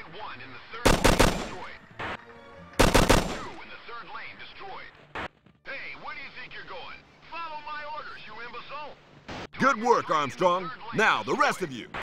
1 in the 3rd lane destroyed. Target 2 in the 3rd lane destroyed. Hey, where do you think you're going? Follow my orders, you imbecile! Good work, Armstrong. Now, the rest of you.